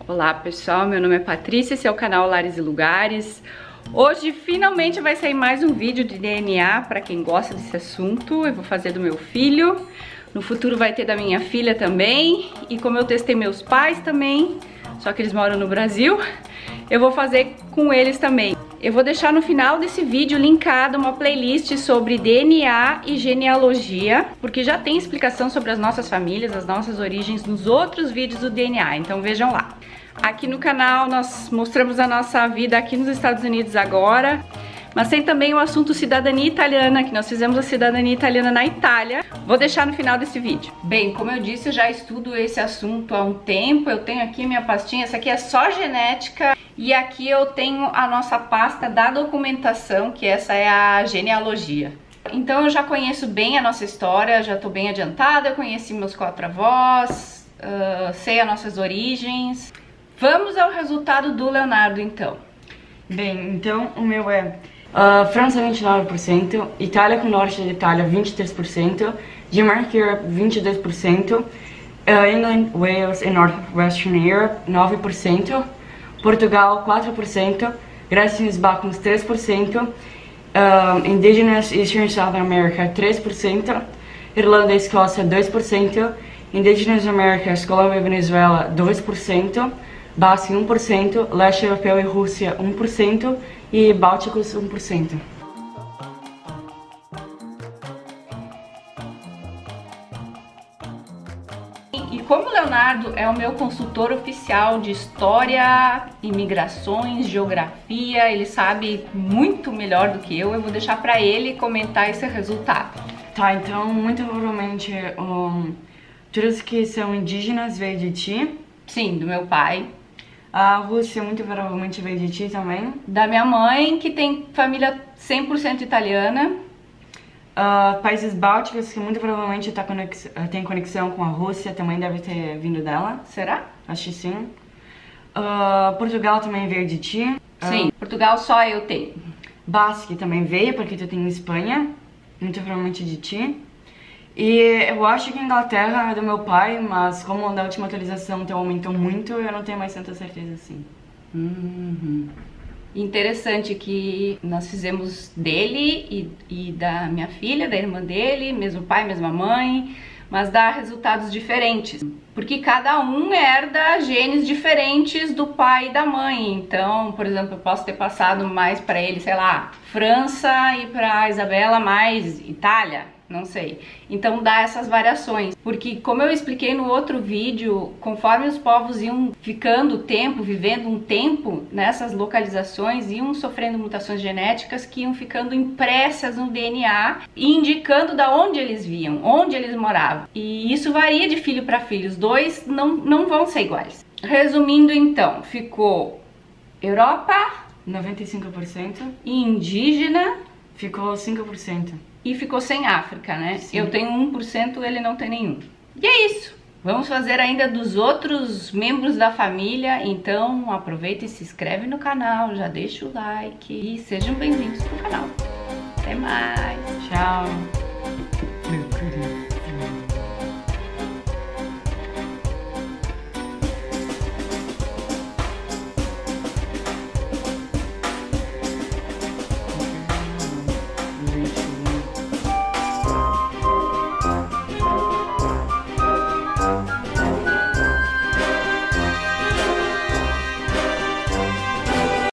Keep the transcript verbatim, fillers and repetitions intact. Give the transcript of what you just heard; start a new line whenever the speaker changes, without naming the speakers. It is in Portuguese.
Olá pessoal, meu nome é Patrícia, esse é o canal Lares e Lugares. Hoje finalmente vai sair mais um vídeo de D N A para quem gosta desse assunto. Eu vou fazer do meu filho, no futuro vai ter da minha filha também. E como eu testei meus pais também, só que eles moram no Brasil, eu vou fazer com eles também. Eu vou deixar no final desse vídeo linkado uma playlist sobre D N A e genealogia, porque já tem explicação sobre as nossas famílias, as nossas origens nos outros vídeos do D N A, então vejam lá. Aqui no canal nós mostramos a nossa vida aqui nos Estados Unidos agora, mas tem também o assunto cidadania italiana, que nós fizemos a cidadania italiana na Itália. Vou deixar no final desse vídeo. Bem, como eu disse, eu já estudo esse assunto há um tempo. Eu tenho aqui minha pastinha, essa aqui é só genética. E aqui eu tenho a nossa pasta da documentação, que essa é a genealogia. Então eu já conheço bem a nossa história, já estou bem adiantada, eu conheci meus quatro avós, uh, sei as nossas origens. Vamos ao resultado do Leonardo então.
Bem, então o meu é uh, França vinte e nove por cento, Itália com norte da Itália vinte e três por cento, Dinamarca e Europe vinte e dois por cento, uh, England, Wales e Northwestern Europe nove por cento, Portugal quatro por cento, Grécia e os Balcãs três por cento, uh, Indigenous Eastern South America três por cento, Irlanda e Escócia dois por cento, Indigenous Americas, Colômbia e Venezuela dois por cento, Basque um por cento, Leste Europeu e Rússia um por cento e Bálticos um por cento.
E como o Leonardo é o meu consultor oficial de história, imigrações, geografia, ele sabe muito melhor do que eu, eu vou deixar para ele comentar esse resultado.
Tá, então muito provavelmente um, todos que são indígenas veio de ti.
Sim, do meu pai.
A Rússia muito provavelmente veio de ti também.
Da minha mãe, que tem família cem por cento italiana.
Uh, países bálticos, que muito provavelmente tá conex... tem conexão com a Rússia, também deve ter vindo dela.
Será?
Acho que sim. Uh, Portugal também veio de ti.
Sim,
uh,
Portugal só eu tenho.
Basque também veio, porque tu tem Espanha, muito provavelmente de ti. E eu acho que a Inglaterra é do meu pai, mas como na última atualização então aumentou muito, eu não tenho mais tanta certeza assim.
Uhum. Interessante que nós fizemos dele e, e da minha filha, da irmã dele, mesmo pai, mesma mãe, mas dá resultados diferentes. Porque cada um herda genes diferentes do pai e da mãe. Então, por exemplo, eu posso ter passado mais para ele, sei lá, França e para Isabela mais Itália. Não sei. Então dá essas variações, porque como eu expliquei no outro vídeo, conforme os povos iam ficando tempo, vivendo um tempo nessas localizações, iam sofrendo mutações genéticas que iam ficando impressas no D N A, indicando da onde eles vinham, onde eles moravam. E isso varia de filho para filho, os dois não, não vão ser iguais. Resumindo então, ficou Europa,
noventa e cinco por cento,
e indígena,
ficou cinco por cento.
E ficou sem África, né?
Sim.
Eu tenho um por cento, ele não tem nenhum. E é isso. Vamos fazer ainda dos outros membros da família. Então aproveita e se inscreve no canal, já deixa o like e sejam bem-vindos pro canal. Até mais.
Tchau.